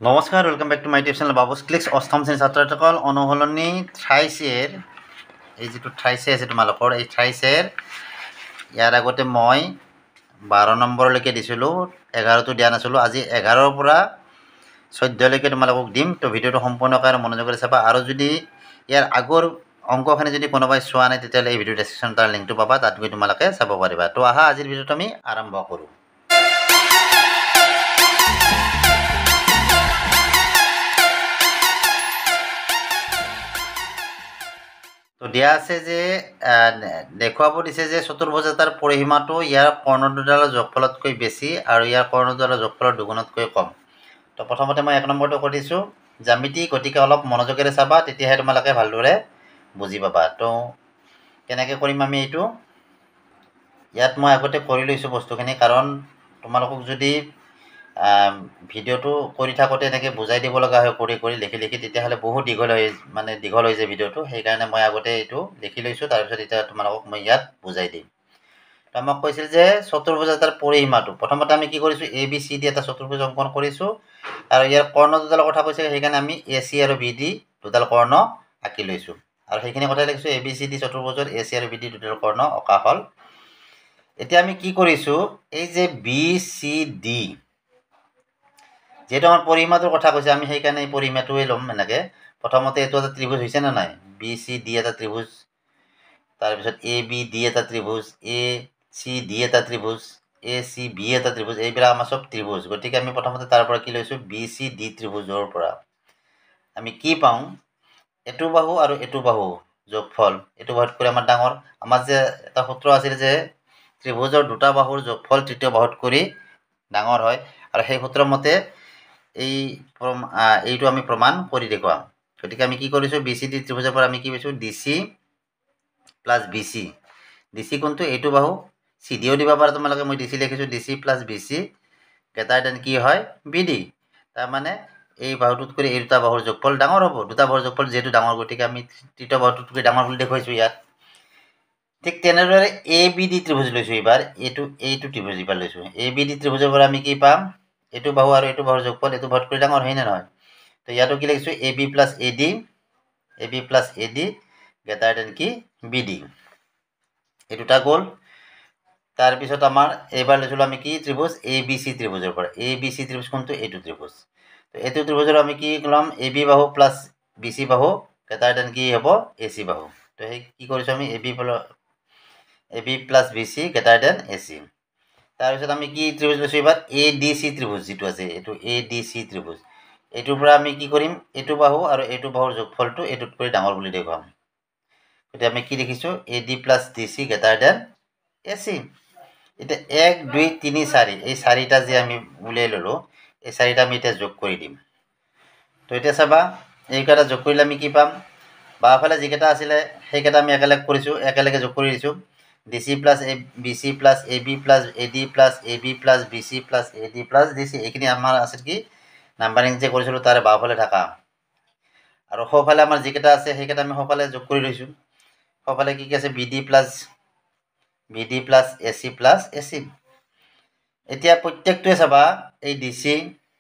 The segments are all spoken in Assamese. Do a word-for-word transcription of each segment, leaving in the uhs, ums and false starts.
নমস্কাৰ, welcome back to my YouTube channel Babus clicks. অষ্টম শ্ৰেণীৰ ছাত্ৰসকল অনুশীলনী থ্ৰাইচেৰ এই যিটো থ্ৰাইচে আছে তোমালোকৰ এই থ্ৰাইচেৰ ইয়াৰ আগতে মই বাৰ নম্বৰলৈকে দিছিলোঁ, এঘাৰটো দিয়া নাছিলোঁ। আজি এঘাৰৰ পৰা চৈধ্যলৈকে তোমালোকক দিম। তো ভিডিঅ'টো সম্পূৰ্ণকৈ আৰু মনোযোগেৰে চাবা। আৰু যদি ইয়াৰ আগৰ অংকখিনি যদি কোনোবাই চোৱা নাই তেতিয়াহ'লে এই ভিডিঅ' ডেছক্ৰিপশ্যন তাৰ লিংকটো পাবা, তাত গৈ তোমালোকে চাব পাৰিবা। তো আহা আজিৰ ভিডিঅ'টো আমি আৰম্ভ কৰোঁ। তো দিয়া আছে যে দেখুৱাব দিছে যে চতুৰ্ভুজ এটাৰ পৰিসীমাটো ইয়াৰ কৰ্ণ দুডালৰ যোগফলতকৈ বেছি আৰু ইয়াৰ কৰ্ণ দুডালৰ যোগফলৰ দুগুণতকৈ কম। তো প্ৰথমতে মই এক নম্বৰটো কৰি দিছোঁ জ্যামিতি, গতিকে অলপ মনোযোগেৰে চাবা, তেতিয়াহে তোমালোকে ভালদৰে বুজি পাবা। তো কেনেকৈ কৰিম আমি এইটো, ইয়াত মই আগতে কৰি লৈছোঁ বস্তুখিনি, কাৰণ তোমালোকক যদি ভিডিঅ'টো কৰি থাকোঁতে এনেকৈ বুজাই দিব লগা হয় কৰি কৰি লিখি লিখি, তেতিয়াহ'লে বহুত দীঘল হৈ মানে দীঘল হৈ যায় ভিডিঅ'টো। সেইকাৰণে মই আগতে এইটো লিখি লৈছোঁ, তাৰপিছত এতিয়া তোমালোকক মই ইয়াত বুজাই দিম। তো আমাক কৈছিল যে চতুৰ্ভুজ এটাৰ পৰিসীমাটো, প্ৰথমতে আমি কি কৰিছোঁ, এ বি চি ডি এটা চতুৰ্ভুজ অংকন কৰিছোঁ আৰু ইয়াৰ কৰ্ণ দুডালৰ কথা কৈছে, সেইকাৰণে আমি এ চি আৰু বি ডি দুডাল কৰ্ণ আঁকি লৈছোঁ আৰু সেইখিনি কথাই লিখিছোঁ। এ বি চি ডি চতুৰ্ভুজৰ এ চি আৰু বি ডি দুডাল কৰ্ণ অঁকা হ'ল। এতিয়া আমি কি কৰিছোঁ, এই যে বি চি ডি যিহেতু আমাৰ পৰিসীমাটোৰ কথা কৈছে, আমি সেইকাৰণে এই পৰিসীমাটোৱে ল'ম। এনেকৈ প্ৰথমতে এইটো এটা ত্ৰিভুজ হৈছে নে নাই, বি চি ডি এটা ত্ৰিভুজ, তাৰপিছত এ বি ডি এটা ত্ৰিভুজ, এ চি ডি এটা ত্ৰিভুজ, এ চি বি এটা ত্ৰিভুজ, এইবিলাক আমাৰ চব ত্ৰিভুজ। গতিকে আমি প্ৰথমতে তাৰ পৰা কি লৈছোঁ, বি চি ডি ত্ৰিভুজৰ পৰা আমি কি পাওঁ, এইটো বাহু আৰু এইটো বাহু যোগফল, এইটো বাহুত কৰি আমাৰ ডাঙৰ। আমাৰ যে এটা সূত্ৰ আছিল যে ত্ৰিভুজৰ দুটা বাহুৰ যোগফল তৃতীয় বাহুত কৰি ডাঙৰ হয়, আৰু সেই সূত্ৰ মতে এই এইটো আমি প্ৰমাণ কৰি দেখুৱাম। গতিকে আমি কি কৰিছোঁ, বি চি ডি ত্ৰিভুজৰ পৰা আমি কি পাইছোঁ, D C plus B C. D C কোনটো, এইটো বাহু, চি ডিও দিব পাৰা তোমালোকে, মই ডি চি লিখিছোঁ, D C plus B C greater than কি হয়, বি ডি। তাৰমানে এই বাহুটোত কৰি এই দুটা বাহুৰ যোগফল ডাঙৰ হ'ব। দুটা বাহুৰ যোগফল যিহেতু ডাঙৰ, গতিকে আমি তৃতীয় বাহুটোতকৈ ডাঙৰ বুলি দেখুৱাইছোঁ ইয়াত। ঠিক তেনেদৰে এ বি ডি ত্ৰিভুজ লৈছোঁ এইবাৰ, এইটো এইটো ত্ৰিভুজ এইবাৰ লৈছোঁ। এ বি ডি ত্ৰিভুজৰ পৰা আমি কি পাম, এইটো বাহু আৰু এইটো বাহুৰ যোগফল এইটো বাহুত কৰি ডাঙৰ, হয়নে নহয়। তো ইয়াতো কি লিখিছোঁ, A B plus A D, A B plus A D greater than কি বি ডি, এই দুটা গ'ল। তাৰপিছত আমাৰ এইবাৰ লৈছিলোঁ আমি কি ত্ৰিভুজ, এ বি চি ত্ৰিভুজৰ পৰা। এ বি চি ত্ৰিভুজ কোনটো, এইটো ত্ৰিভুজ। তো এইটো ত্ৰিভুজৰ আমি কি ল'ম, এ বি বাহু প্লাছ বি চি বাহু গ্ৰেটাৰ দেন কি হ'ব, এ চি বাহু। তো সেই কি কৰিছোঁ আমি, A B A B plus B C greater than A C. তাৰপিছত আমি কি ত্ৰিভুজ লৈছোঁ এইবাৰ, এ ডি চি ত্ৰিভুজ যিটো আছে, এইটো এ ডি চি ত্ৰিভুজ। এইটোৰ পৰা আমি কি কৰিম, এইটো বাহু আৰু এইটো বাহুৰ যোগফলটো এইটোতকৈ ডাঙৰ বুলি দেখুৱাম। গতিকে আমি কি দেখিছোঁ, A D plus D C greater than A C. এতিয়া এক দুই তিনি চাৰি এই চাৰিটা যে আমি উলিয়াই ল'লোঁ, এই চাৰিটা আমি এতিয়া যোগ কৰি দিম। তো এতিয়া চাবা, এইকেইটা যোগ কৰিলে আমি কি পাম, বাওঁফালে যিকেইটা আছিলে সেইকেইটা আমি একেলগে কৰিছোঁ, একেলগে যোগ কৰি দিছোঁ। D C plus A B C plus A B plus A D plus A B plus B C plus A D plus D C, এইখিনি আমাৰ আছিল কি নাম্বাৰিং যে কৰিছিলোঁ তাৰে বাওঁফালে থকা। আৰু সোঁফালে আমাৰ যিকেইটা আছে সেইকেইটা আমি সোঁফালে যোগ কৰি লৈছোঁ। সোঁফালে কি কি আছে, B D plus B D plus A C plus A C. এতিয়া প্ৰত্যেকটোৱে চাবা, এই ডি চি,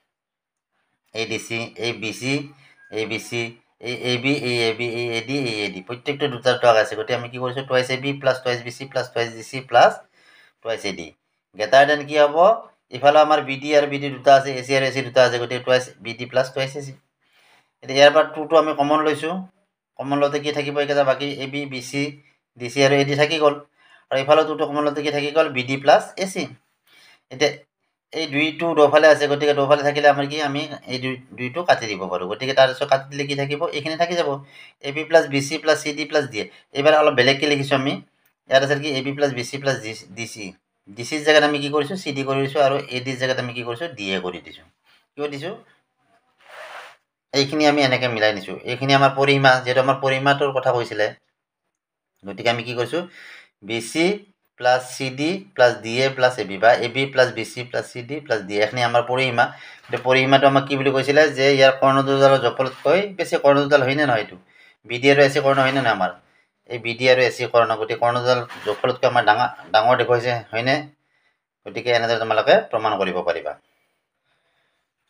এই ডি চি, এই বি চি, এই বি চি, এই এ বি, এই এ বি, এই এ ডি, এই এ ডি, প্ৰত্যেকটো দুটা দুটা আছে। গতিকে আমি কি কৰিছোঁ, twice A B plus twice B C plus twice D C plus twice A D greater than কি হ'ব, ইফালে আমাৰ বি ডি আৰু বি ডি দুটা আছে, এ চি আৰু এ চি দুটা আছে, গতিকে twice B D plus twice A C. এতিয়া ইয়াৰ পৰা টুটো আমি কমন লৈছোঁ, কমন লওঁতে কি থাকিব, এইকেইটা বাকী A B B C D C আৰু এ ডি থাকি গ'ল, আৰু ইফালে টুটো কমন লওঁতে কি থাকি গ'ল, B D plus A C. এতিয়া এই দুইটো দফালে আছে, গতিকে দফালে থাকিলে আমাৰ কি, আমি এই দুই দুইটো কাটি দিব পাৰোঁ। গতিকে তাৰপিছত কাটি দিলে কি থাকিব, এইখিনি থাকি যাব, A B plus B C plus C D plus D. এইবাৰ অলপ বেলেগকৈ লিখিছোঁ আমি, ইয়াত আছে কি A B plus B C plus D C. D চিৰ জেগাত আমি কি কৰিছোঁ, চি ডি কৰি দিছোঁ, আৰু এ ডিৰ জেগাত আমি কি কৰিছোঁ, ডি এ কৰি দিছোঁ। কিয় দিছোঁ, এইখিনি আমি এনেকৈ মিলাই নিছোঁ। এইখিনি আমাৰ পৰিসীমা, যিহেতু আমাৰ পৰিসীমাটোৰ কথা কৈছিলে, গতিকে আমি কি কৰিছোঁ, B C plus C D plus D A plus A B, বা A B plus B C plus C D plus D, এইখিনি আমাৰ পৰিসীমা। এতিয়া পৰিসীমাটো আমাক কি বুলি কৈছিলে, যে ইয়াৰ কৰ্ণ দুডালৰ যোগফলতকৈ বেছি কৰ্ণ দুডাল হয়নে নহয়, এইটো বি ডি আৰু এ চি কৰ্ণ হয়নে নহয় আমাৰ, এই বি ডি আৰু এ চি কৰ্ণ, গতিকে কৰ্ণ দুডাল যোগফলতকৈ আমাৰ ডাঙৰ ডাঙৰ দেখুৱাইছে, হয়নে। গতিকে এনেদৰে তোমালোকে প্ৰমাণ কৰিব পাৰিবা।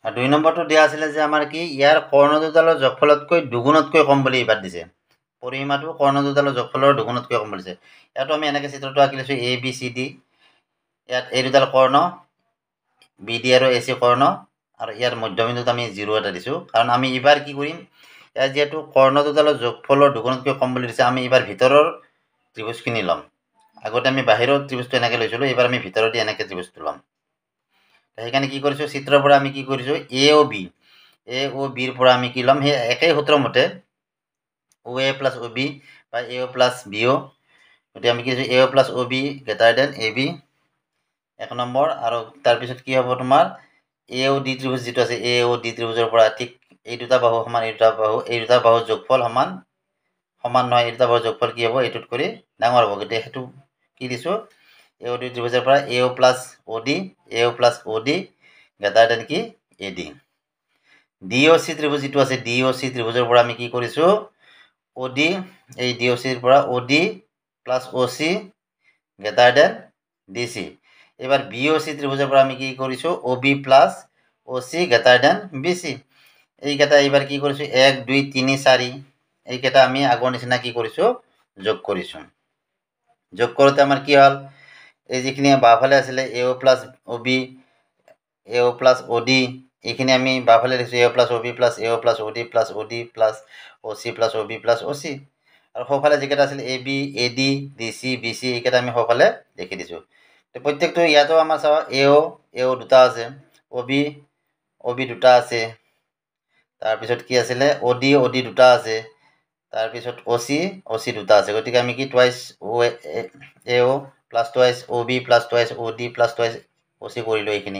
আৰু দুই নম্বৰটো দিয়া আছিলে যে আমাৰ কি ইয়াৰ কৰ্ণ দুডালৰ যোগফলতকৈ দুগুণতকৈ কম বুলি এইবাৰ দিছে। পৰিসীমাটো কৰ্ণ দুডালৰ যোগফলৰ দুগুণতকৈ কম বুলিছে। ইয়াতো আমি এনেকৈ চিত্ৰটো আঁকি লৈছোঁ এ বি চি ডি। ইয়াত এই দুডাল কৰ্ণ বি ডি আৰু এ চি কৰ্ণ আৰু ইয়াৰ মধ্যবিন্দুত আমি জিৰ' এটা দিছোঁ। কাৰণ আমি এইবাৰ কি কৰিম, ইয়াত যিহেতু কৰ্ণ দুডালৰ যোগফলৰ দুগুণতকৈ কম বুলি দিছে, আমি এইবাৰ ভিতৰৰ ত্ৰিভুজখিনি ল'ম। আগতে আমি বাহিৰৰ ত্ৰিভুজটো এনেকৈ লৈছিলোঁ, এইবাৰ আমি ভিতৰত দি এনেকৈ ত্ৰিভুজটো ল'ম। সেইকাৰণে কি কৰিছোঁ, চিত্ৰৰ পৰা আমি কি কৰিছোঁ এ অ' বি এ অ' বিৰ পৰা আমি কি ল'ম, সেই একেই সূত্ৰ মতে অ' এ প্লাছ অ' বি বা এ অ' প্লাছ বি অ'। গতিকে আমি কি কৰিছোঁ A O' plus O' B greater than A B এক নম্বৰ। আৰু তাৰপিছত কি হ'ব তোমাৰ এ অ' ডি ত্ৰিভুজ যিটো আছে এ অ' ডি ত্ৰিভুজৰ পৰা ঠিক এই দুটা বাহু সমান এই দুটা বাহু এই দুটা বাহুৰ যোগফল সমান সমান নহয়, এই দুটা বাহুৰ যোগফল কি হ'ব এইটোত কৰি ডাঙৰ হ'ব। গতিকে সেইটো কি দিছোঁ এ অ' ডি ত্ৰিভুজৰ পৰা A O' plus O' D A O' plus O' D greater than কি A D. D O' C ত্ৰিভুজ যিটো আছে ডি অ' চি ত্ৰিভুজৰ পৰা আমি কি কৰিছোঁ অ' ডি এই ডি অ' চিৰ পৰা O' D plus O' C greater than D C. এইবাৰ বি অ' চি ত্ৰিভুজৰ পৰা আমি কি কৰিছোঁ O' B plus O' C greater than B C. এইকেইটা এইবাৰ কি কৰিছোঁ এক দুই তিনি চাৰি এইকেইটা আমি আগৰ নিচিনা কি কৰিছোঁ যোগ কৰিছোঁ। যোগ কৰোঁতে আমাৰ কি হ'ল এই যিখিনি বাওঁফালে আছিলে A O' plus O' B A O' plus O' D এইখিনি আমি বাওঁফালে দিছোঁ A O' plus O' B plus A O' plus O' D plus O' D plus O' C plus O' B plus O' C. আৰু সোঁফালে যিকেইটা আছিলে A B A D D C B C এইকেইটা আমি সোঁফালে লিখি দিছোঁ। প্ৰত্যেকটো ইয়াতো আমাৰ চাওঁ এ অ' এ অ' দুটা আছে, অ' বি অ' বি দুটা আছে, তাৰপিছত কি আছিলে অ' ডি অ' ডি দুটা আছে, তাৰপিছত অ' চি অ' চি দুটা আছে। গতিকে আমি কি twice O' A O' plus twice O' B plus twice O' D plus twice O' C কৰিলোঁ এইখিনি।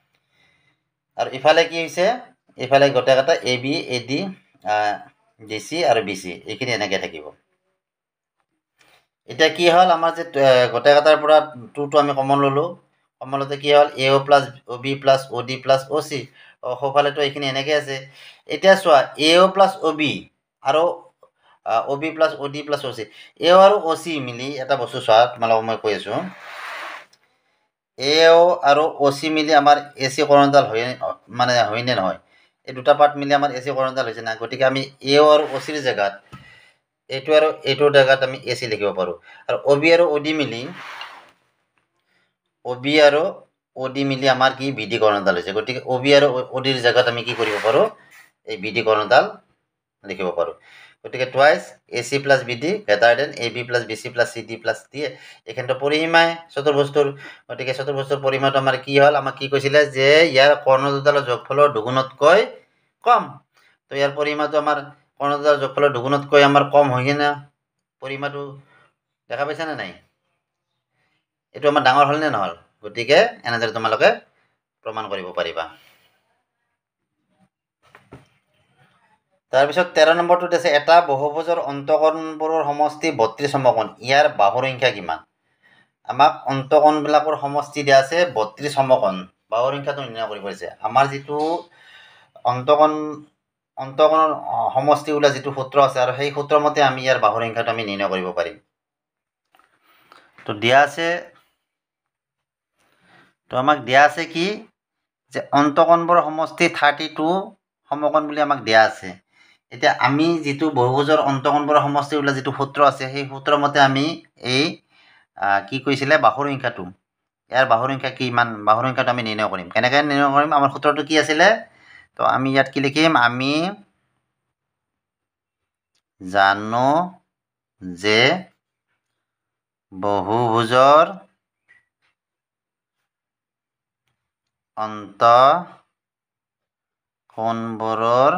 আৰু ইফালে কি হৈছে ইফালে গোটেইকেইটা A B A D D C আৰু বি চি এইখিনি এনেকৈ থাকিব। এতিয়া কি হ'ল আমাৰ যে গোটেইকেইটাৰ পৰা টুটো আমি কমন ল'লোঁ, কমন লওঁতে কি হ'ল A O' plus O' B plus O' D plus O' C সোঁফালেতো এইখিনি এনেকৈ আছে। এতিয়া চোৱা এ অ' প্লাছ অ' বি আৰু O' B plus O' D plus O' C A O' আৰু অ' চি মিলি এটা বস্তু চোৱা তোমালোকক মই কৈ আছোঁ এ অ' আৰু অ' চি মিলি আমাৰ এ চি কৰণডাল হয় মানে হয়নে নহয়, এই দুটা পাৰ্ট মিলি আমাৰ এ চি কৰণডাল হৈছে না। গতিকে আমি এ অ' আৰু অ' চিৰ জেগাত এইটো আৰু এইটোৰ জেগাত আমি এ চি লিখিব পাৰোঁ। আৰু অ' বি আৰু অ' ডি মিলি অ' বি আৰু অ' ডি মিলি আমাৰ কি বি ডি কৰণডাল হৈছে। গতিকে অ' বি আৰু অ' ডিৰ জেগাত আমি কি কৰিব পাৰোঁ এই বি ডি কৰণডাল লিখিব পাৰোঁ। গতিকে twice A C plus B D greater than A B plus B C plus C D plus D এইখিনিতো পৰিসীমাই চতুৰ্ভুজটোৰ। গতিকে চতুৰ্ভুজটোৰ পৰিসীমাটো আমাৰ কি হ'ল আমাক কি কৈছিলে যে ইয়াৰ কৰ্ণ দুডালৰ যোগফলৰ দুগুণতকৈ কম। তো ইয়াৰ পৰিসীমাটো আমাৰ কৰ্ণ দুডালৰ যোগফলৰ দুগুণতকৈ আমাৰ কম হয় কিনে পৰিসীমাটো দেখা পাইছানে নাই, এইটো আমাৰ ডাঙৰ হ'ল নে নহ'ল। গতিকে এনেদৰে তোমালোকে প্ৰমাণ কৰিব পাৰিবা। তাৰপিছত তেৰ নম্বৰটোত আছে এটা বহুভুজৰ অন্তঃকোণবোৰৰ সমষ্টি বত্ৰিছ সমকোণ, ইয়াৰ বাহুৰ সংখ্যা কিমান। আমাক অন্তঃকোণবিলাকৰ সমষ্টি দিয়া আছে বত্ৰিছ সমকোণ, বাহুৰ সংখ্যাটো নিৰ্ণয় কৰিব দিছে। আমাৰ যিটো অন্তঃকোণ অন্তঃকোণৰ সমষ্টি ওলোৱা যিটো সূত্ৰ আছে আৰু সেই সূত্ৰ মতে আমি ইয়াৰ বাহুৰ সংখ্যাটো আমি নিৰ্ণয় কৰিব পাৰিম। তো দিয়া আছে তো আমাক দিয়া আছে কি যে অন্তঃকোণবোৰৰ সমষ্টি থাৰ্টি টু সমকোণ বুলি আমাক দিয়া আছে। এতিয়া আমি যিটো বহুভুজৰ অন্তঃকোণবোৰৰ সমষ্টি ওলোৱা যিটো সূত্ৰ আছে সেই সূত্ৰ মতে আমি এই কি কৈছিলে বাহুৰ সংখ্যাটো ইয়াৰ বাহুৰ সংখ্যা কিমান বাহুৰ সংখ্যাটো আমি নিৰ্ণয় কৰিম। কেনেকৈ নিৰ্ণয় কৰিম, আমাৰ সূত্ৰটো কি আছিলে, তো আমি ইয়াত কি লিখিম, আমি জানো যে বহুভুজৰ অন্তঃকোণবোৰৰ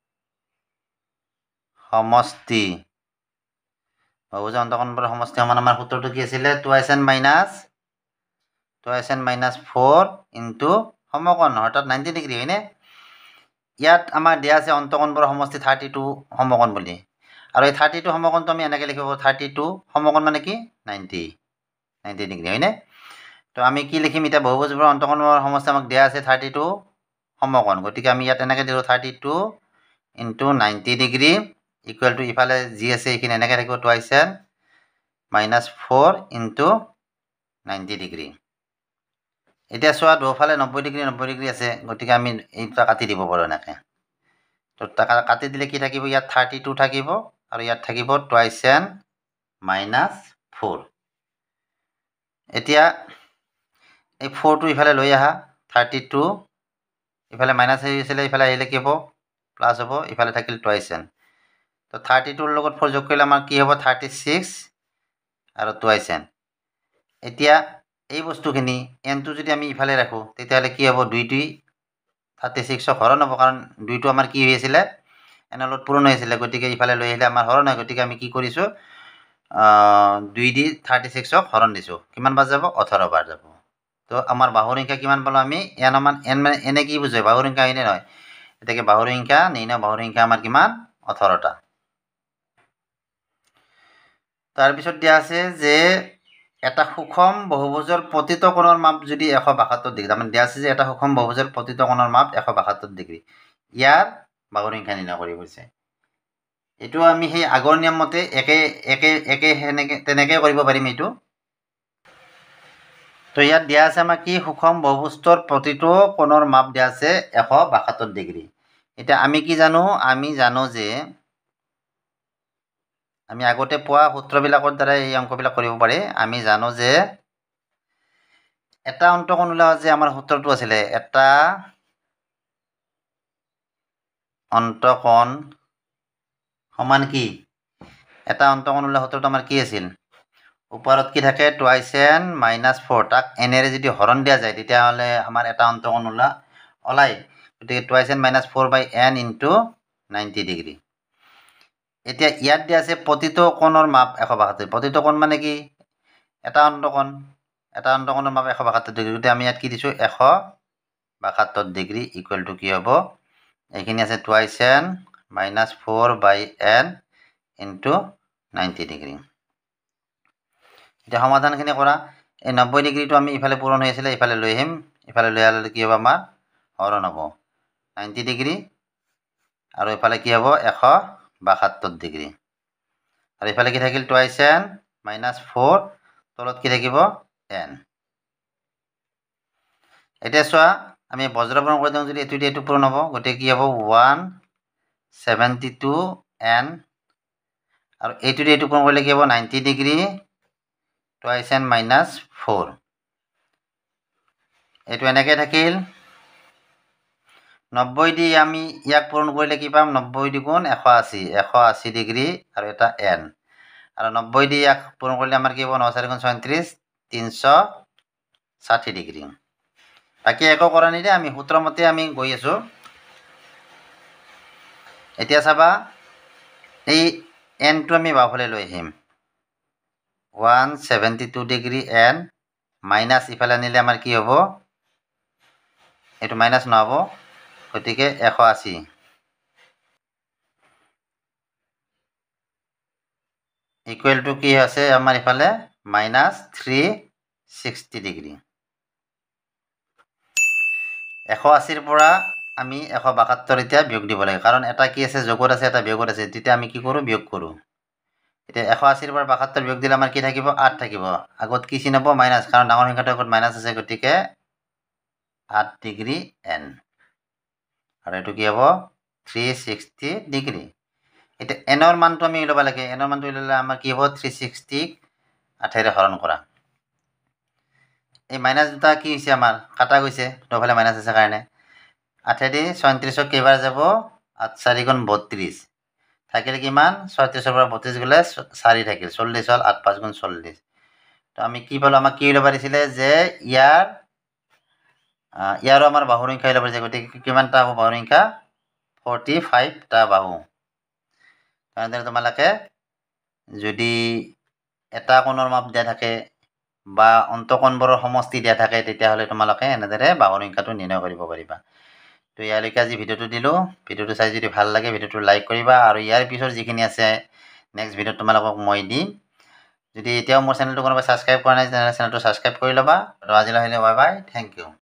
সমষ্টি বহুভুজৰ অন্তঃকোণবোৰৰ সমষ্টি সমান আমাৰ সূত্ৰটো কি আছিলে twice N minus twice N minus four into সমকোণ অৰ্থাৎ নাইণ্টি ডিগ্ৰী হয়নে। ইয়াত আমাৰ দিয়া আছে অন্তঃকোণবোৰৰ সমষ্টি থাৰ্টি টু সমকোণ বুলি, আৰু এই থাৰ্টি টু সমকোণটো আমি এনেকৈ লিখিব পাৰোঁ থাৰ্টি টু সমকোণ মানে কি নাইণ্টি নাইণ্টি ডিগ্ৰী হয়নে। তো আমি কি লিখিম এতিয়া বহুভুজবোৰৰ অন্তঃকোণবোৰৰ সমষ্টি আমাক দিয়া আছে থাৰ্টি টু সমকোণ, গতিকে আমি ইয়াত এনেকৈ দিলোঁ thirty two into ninety degree equal to ইফালে যি আছে এইখিনি এনেকৈ থাকিব twice N minus four into ninety degree. এতিয়া চোৱা দুফালে নব্বৈ ডিগ্ৰী নব্বৈ ডিগ্ৰী আছে, গতিকে আমি এই দুটা কাটি দিব পাৰোঁ এনেকৈ। তো কাটি দিলে কি থাকিব, ইয়াত থাৰ্টি টু থাকিব আৰু ইয়াত থাকিব টুৱাইছ এন মাইনাছ ফ'ৰ। এতিয়া এই ফ'ৰটো ইফালে লৈ আহা, থাৰ্টি টু ইফালে মাইনাছ হৈ গৈছিলে, ইফালে আহিলে কি হ'ব, প্লাছ হ'ব, ইফালে থাকিল টুৱাইছ এন। তো থাৰ্টি টুৰ লগত ফ'ৰ যোগ কৰিলে আমাৰ কি হ'ব, থাৰ্টি ছিক্স আৰু টুৱাইছ এন। এতিয়া এই বস্তুখিনি এনটো যদি আমি ইফালে ৰাখোঁ তেতিয়াহ'লে কি হ'ব, দুই দুই থাৰ্টি ছিক্সক হৰণ হ'ব, কাৰণ দুইটো আমাৰ কি হৈ আছিলে, এনৰ লগত পূৰণ হৈ আছিলে, গতিকে ইফালে লৈ আহিলে আমাৰ হৰণ হয়। গতিকে আমি কি কৰিছোঁ, দুই দি থাৰ্টি ছিক্সক হৰণ দিছোঁ, কিমান বাৰ যাব, ওঠৰ বাৰ যাব। তো আমাৰ বাহুৰ সংখ্যা কিমান পালোঁ আমি, এন আমাৰ এন মানে এনে কি বুজায়, বাহুৰ সংখ্যা হয়নে নহয়। এতেকে বাহুৰ সংখ্যা নিৰ্ণয়, বাহুৰ সংখ্যা আমাৰ কিমান, ওঠৰটা। তাৰপিছত দিয়া আছে যে এটা সুষম বহুভুজৰ প্ৰতিটো কোণৰ মাপ যদি এশ বাসত্তৰ ডিগ্ৰী, তাৰমানে দিয়া আছে যে এটা সুষম বহুভুজৰ প্ৰতিটো কোণৰ মাপ এশ বাসত্তৰ ডিগ্ৰী, ইয়াৰ বাহুৰ সংখ্যা নিৰ্ণয় কৰিব কৈছে। এইটো আমি সেই আগৰ নিয়ম মতে একে একে একে সেনেকে তেনেকৈ কৰিব পাৰিম এইটো। তো ইয়াত দিয়া আছে আমাৰ কি, সুষম বহুভুজৰ প্ৰতিটো কোণৰ মাপ দিয়া আছে এশ বাসত্তৰ ডিগ্ৰী। এতিয়া আমি কি জানো, আমি জানো যে আমি আগতে পোৱা সূত্ৰবিলাকৰ দ্বাৰা এই অংকবিলাক কৰিব পাৰি। আমি জানো যে এটা অন্তকোণ ওলোৱা যে আমাৰ সূত্ৰটো আছিলে, এটা অন্তকোণ সমান কি, এটা অন্তকোণ ওলোৱা সূত্ৰটো আমাৰ কি আছিল, ওপৰত কি থাকে, টুৱাইছ এন মাইনাছ ফ'ৰ, তাক এনেৰে যদি হৰণ দিয়া যায় তেতিয়াহ'লে আমাৰ এটা অন্তকোণ ওলা ওলায়। গতিকে twice N minus four by N into ninety degree. এতিয়া ইয়াত দিয়া আছে প্ৰতিটো কোণৰ মাপ এশ বাসত্তৰ, প্ৰতিটো কোণ মানে কি, এটা অন্তকোণ, এটা অন্তকোণৰ মাপ এশ বাসত্তৰ ডিগ্ৰী। গতিকে আমি ইয়াত কি দিছোঁ, এশ বাসত্তৰ ডিগ্ৰী ইকুৱেল টু কি হ'ব, এইখিনি আছে twice N minus four by N into ninety degree. এতিয়া সমাধানখিনি কৰা, এই নব্বৈ ডিগ্ৰীটো আমি ইফালে পূৰণ হৈ আছিলে, ইফালে লৈ আহিম, ইফালে লৈ আহিলে কি হ'ব, আমাৰ হৰণ হ'ব নাইণ্টি ডিগ্ৰী আৰু ইফালে কি হ'ব, এশ বাসত্তৰ ডিগ্ৰী, আৰু ইফালে কি থাকিল, টুৱাইছ এন মাইনাছ ফ'ৰ, তলত কি থাকিব, এন। এতিয়া চোৱা আমি বজ্ৰপূৰণ কৰি দিওঁ, যদি এইটো দিয়ে এইটো পূৰণ হ'ব, গতিকে কি হ'ব, ওৱান ছেভেণ্টি টু এন, আৰু এইটো দিয়ে এইটো পূৰণ কৰিলে কি হ'ব, ninety degree twice N minus four. এইটো এনেকৈ থাকিল, নব্বৈ দি আমি ইয়াক পূৰণ কৰিলে কি পাম, নব্বৈ দুগুণ এশ আশী, এশ আশী ডিগ্ৰী আৰু এটা এন, আৰু নব্বৈ দি ইয়াক পূৰণ কৰিলে আমাৰ কি হ'ব, ন চাৰি গুণ ছয়ত্ৰিছ, তিনিশ ষাঠি ডিগ্ৰী। বাকী একো কৰা নিদিয়ে, আমি সূত্ৰমতে আমি গৈ আছোঁ। এতিয়া চাবা এই এনটো আমি বাওঁফালে লৈ আহিম, one seventy two degree N minus ইফালে আনিলে আমাৰ কি হ'ব, এইটো মাইনাছ নহ'ব, গতিকে এশ আশী ইকুৱেল টু কি আছে আমাৰ ইফালে মাইনাছ থ্ৰী ছিক্সটি ডিগ্ৰী। এশ আশীৰ পৰা আমি এশ বাসত্তৰ এতিয়া বিয়োগ দিব লাগে, কাৰণ এটা কি আছে, যোগত আছে, এটা বিয়োগত আছে, তেতিয়া আমি কি কৰোঁ, বিয়োগ কৰোঁ। এতিয়া এশ আশীৰ পৰা বাসত্তৰ বিয়োগ দিলে আমাৰ কি থাকিব, আঠ থাকিব, আগত কি চিন হ'ব, মাইনাছ, কাৰণ ডাঙৰ সংখ্যাটোৰ আগত মাইনাছ আছে, গতিকে আঠ ডিগ্ৰী এন, আৰু এইটো কি হ'ব, থ্ৰী ছিক্সটি ডিগ্ৰী। এতিয়া এনৰ মানটো আমি ল'ব লাগে, এনৰ মানটো ল'লে আমাৰ কি হ'ব, থ্ৰী ছিক্সটিক আঠেৰে হৰণ কৰা, এই মাইনাছ দুটা কি হৈছে, আমাৰ কাটা গৈছে, দুফালে মাইনাছ আছে কাৰণে, আঠেদি ছয়ত্ৰিছক কেইবাৰ যাব, আঠ চাৰি গুণ বত্ৰিছ, থাকিলে কিমান, ছয়ত্ৰিছৰ পৰা বত্ৰিছ গ'লে চাৰি থাকিল, চল্লিছ হ'ল, আঠ পাঁচ গুণ চল্লিছ। তো আমি কি পালোঁ, আমাক কি ল'ব পাৰিছিলে যে ইয়াৰ ইয়াৰো আমাৰ বাহুৰ সংখ্যা ল'ব পাৰিছে, গতিকে কিমানটা হ'ব বাহুৰ সংখ্যা, ফৰ্টি ফাইভটা বাহু। তেনেদৰে তোমালোকে যদি এটা কোণৰ মাপ দিয়া থাকে বা অন্তকোণবোৰৰ সমষ্টি দিয়া থাকে, তেতিয়াহ'লে তোমালোকে এনেদৰে বাহুৰ সংখ্যাটো নিৰ্ণয় কৰিব পাৰিবা। তো ইয়ালৈকে আজি ভিডিঅ'টো দিলোঁ, ভিডিঅ'টো চাই যদি ভাল লাগে ভিডিঅ'টো লাইক কৰিবা, আৰু ইয়াৰ পিছৰ যিখিনি আছে নেক্সট ভিডিঅ'ত তোমালোকক মই দিম। যদি এতিয়াও মোৰ চেনেলটো কোনোবাই ছাবস্ক্ৰাইব কৰা নাই তেনেহ'লে চেনেলটো ছাবস্ক্ৰাইব কৰি ল'বা, আৰু আজিলৈ আহিলে বাই বাই, থেংক ইউ।